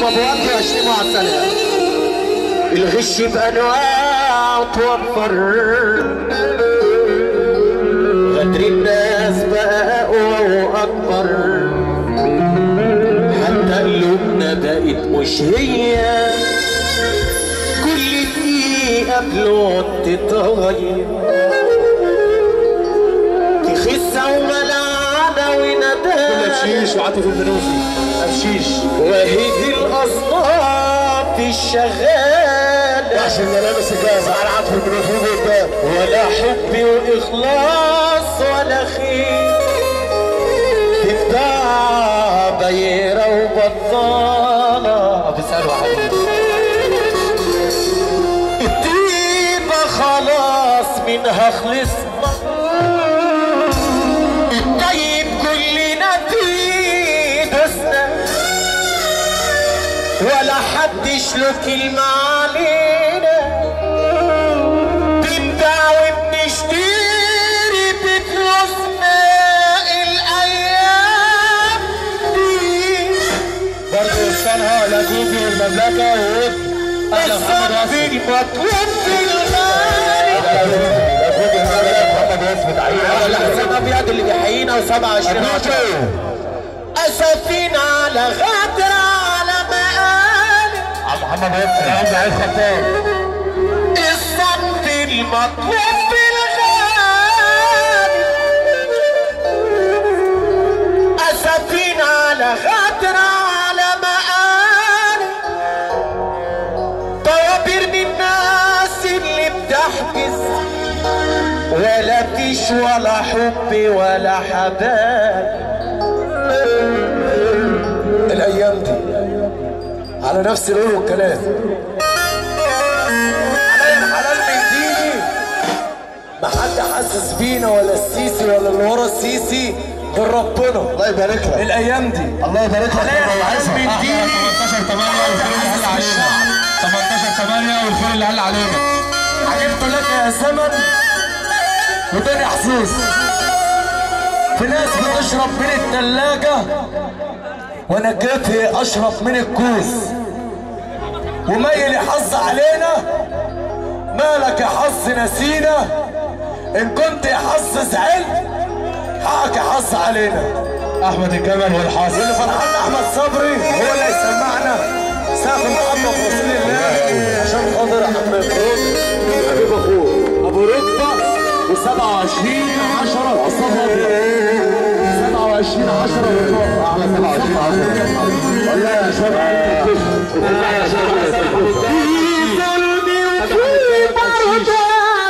ابو وجه 20 مع السلامه. الغش بانواع توفر، غدر الناس بقى اقوى واكبر، حتى قلوبنا بقت مش هي، كل دقيقة بلون تتغير، تخس وملعنة وندى أبشيش وعاطف البنوسي أبشيش وهدي الأصناف الشغالة، وعشان ملابس جاهزة على عاطف البنوسي قدام، ولا حب وإخلاص ولا خير، تتباع بايرة وبطالة. بيسألوا حبيبي الطيبة خلاص منها خلصنا، الطيب كلنا فيه دسنا، ولا حدش له كلمة علينا، بنباع وبنشتري بفلوسنا الأيام دي، برضه إسكانها الأجوبي والمملكة وود الصف المطلوب في الغالي، الأجوبي المملكة محمد واسم تعيين الحسام أبيض اللي بيحيينا و27 أسفين على غدر على مقالب محمد واسم يا عم عايز خطاب الصف المطلوب في الغالي، أسفين على غدر على مقالب، طوابير من الناس اللي بتحجز، ولا فيش ولا حب ولا حباب. الأيام دي على نفس القول والكلام، عليا الحلال من ديني، ما حد حاسس بينا ولا السيسي ولا اللي ورا السيسي غير ربنا. الله يبارك لك. الايام دي الله يبارك لك. عليا الحلال من ديني 18/8 والخير اللي هل علينا. 18/8 والخير اللي هل علينا. عجبت لك يا زمن وداني حظوظ. في ناس بتشرب من الثلاجة وانا كيفي اشرب من الكوز، وميل يحظ علينا، مالك يا حظ نسينا، ان كنت يا حظ زعلت حقك يا حظ علينا. احمد الجمل والحظ واللي فرحان احمد صبري هو اللي هيسمعنا سقف محمد رسول الله عشان خاطر احمد حبيب اخوه ابو ركبه و27/10 عصام ابيض 27/10 على 27/10 والله يا شباب والله يا شباب في ظلمي وفي برد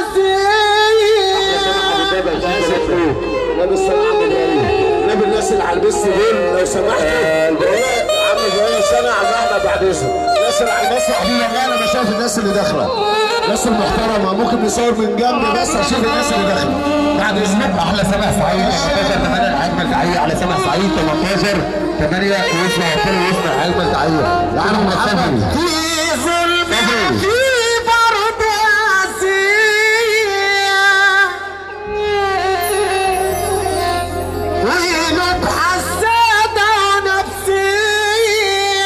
نبي الصلاة على النبي، نبي الناس اللي على البث دول لو سمحتوا عم ابراهيم سامع معنا بعد اذنك، الناس اللي على المسرح دي والله انا بشوف الناس اللي داخله، الناس المحترمه ممكن نصور من جنب بس اشوف الناس اللي داخله بعد اذنك. احلى سماح سعيد 18/8 اجمل تحيه على سماح سعيد 18/8 واسمع وكل واسمع اجمل تحيه يا عم محمد. في ظلمي في برد وقلوب حسادة ونفسية،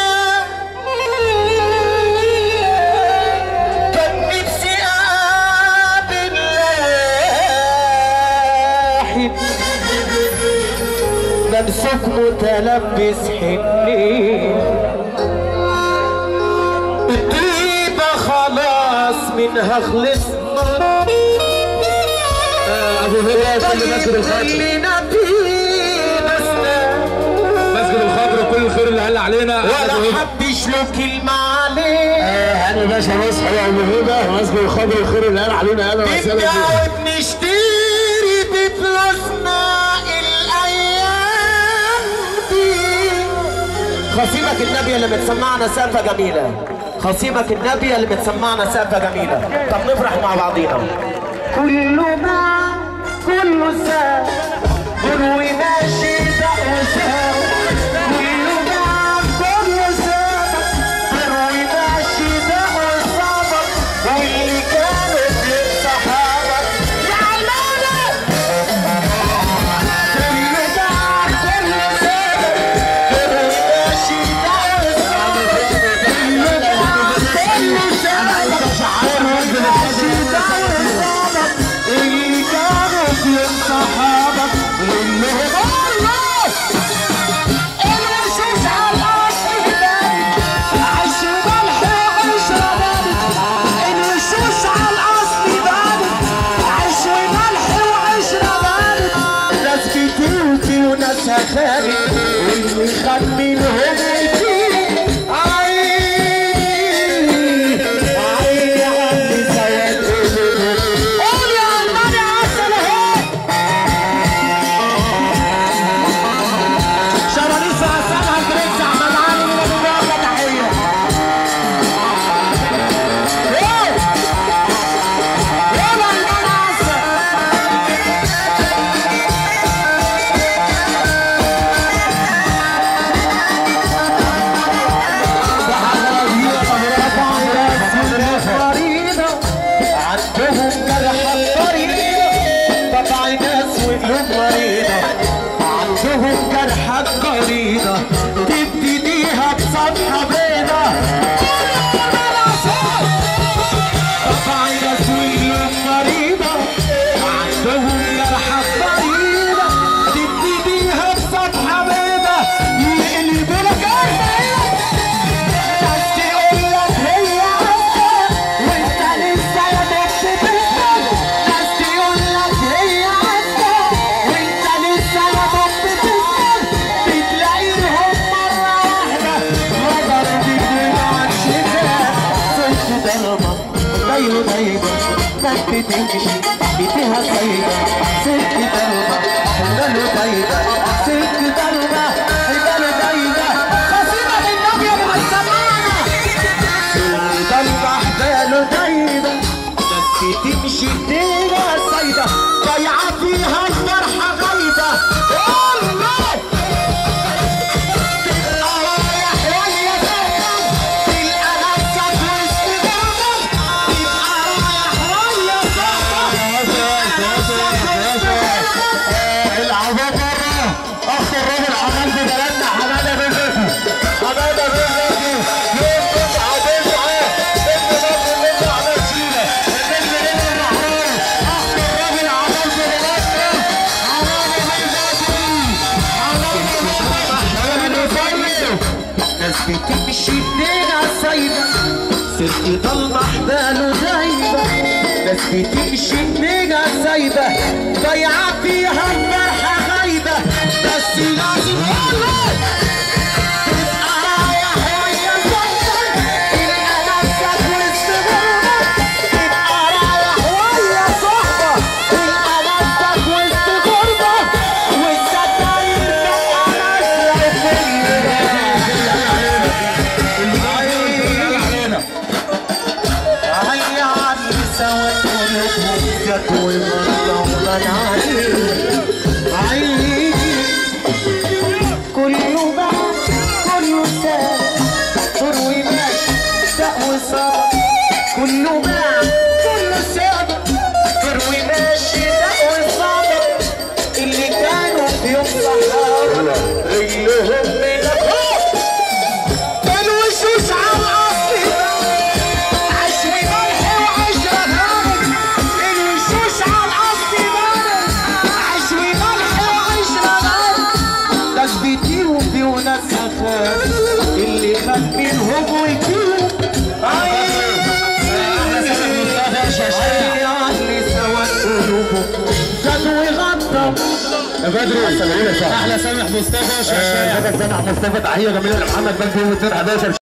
كان نفسي أقابل واحد ممسوك متلبس حنية، الطيبة خلاص منها خلصنا، ابو هبه كل مسجد الخضر مسجد الخضر وكل الخير اللي هل علينا ولا حدش له كلمة عليه. انا باشا مصحي يا ابو هبه مسجد الخضر الخير اللي هل علينا انا وسهلا بنبيع وبنشتري بفلوسنا الايام دي. خصيمك النبي اللي بتسمعنا سقفة جميلة، خصيمك النبي اللي بتسمعنا سقفة جميلة. طب نفرح مع بعضينا. كله مع كله سوا كله ماشي ده وسوا، كله مع كله سوا كله ماشي ده وسوا، واللي كانوا في الصحابة زعلانة. كله مع كله سوا كله ماشي ده وسوا، اللي خد منهم كتير عيني عيني عمي سواد قول يا عماني عسل اهو شرانيس عسلها البرنس احمد علي من ابو بكر تحيه عندهم جرحى قرينة تبتديها بصفحة بيضة طبعا ناس ويلهم مريضة عندهم جرحى قرينة تبتديها بصفحة بيضة يقلبوا لك ناس تقول لك هي عسكر وانت لسه يا دوب بتسكر ناس تقول لك هي عسكر وانت لسه يا دوب بتسكر بتلاقيهم مرة واحدة نظر بيدين عن شفاء صوت ضربة دايما دايما ناس بتمشي ايديها سايبة صوت ضربة حباله دايما صوت ضربة حباله دايما قصيدة للنبي ابو السماعة صوت ضربة حباله دايما ناس بتمشي ايديها سايبة ضايعة فيها الفرحة غايبة والله تبقى رايح ويا ساكن تلقى نفسك وسط غربة تبقى رايح ويا العذاب بره اخ الراجل عمال ببلدنا حماده بزكي حماده بزكي يوم 9 ابن مصر اللي عمال سينا النجم اللي محروم اخ الراجل عمال ببلدنا حماده بزكي حماده بزكي ناس بتمشي ايديها سايبة سيرتي ضلمة حباله دايبة ناس بتمشي ايديها سايبة ضايعة فيها الفرحة غايبة بس لازم والله تبقى رايح ويا صاحبك تلقى نفسك وسط غربة تبقى رايح ويا صاحبك تلقى نفسك وسط غربة والستاير تبقى نازلة هيا علي سوا قلوبهم جت ومرضى عيني كله بقى كله ساب تروي ماشي تقوي صار كله بقى كله ساب تروي ماشي تقوي صار اللي كانوا في يوم صحارى رجلهم من الخوف الوشوش على الاصل عشري ملح وعشرة بارد الوشوش على الاصل بارد عشري ملح وعشرة بارد ناس بيطيروا وناس اخاف اللي خد منهم ويطير عيني علي سواد قلوبهم خد وغطى يا بدري احلى سامح مصطفى شاشة سامح مصطفى تحيه جميله لمحمد بن 11